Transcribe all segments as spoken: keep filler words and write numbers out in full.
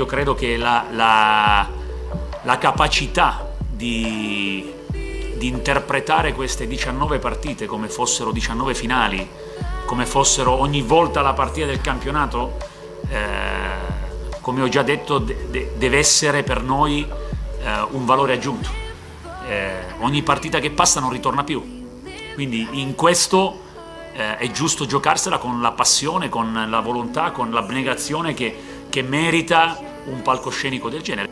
io credo che la, la, la capacità di, di interpretare queste diciannove partite come fossero diciannove finali, come fossero ogni volta la partita del campionato, eh, come ho già detto, de de deve essere per noi eh, un valore aggiunto. Eh, ogni partita che passa non ritorna più. Quindi in questo eh, è giusto giocarsela con la passione, con la volontà, con l'abnegazione che, che merita un palcoscenico del genere.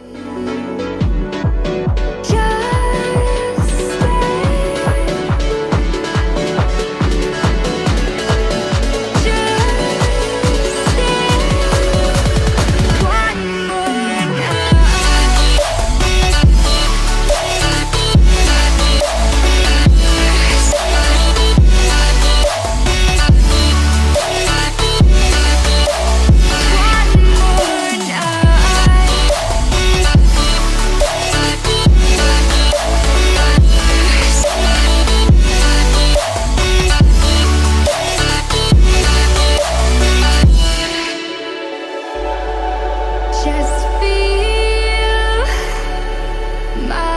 Just feel my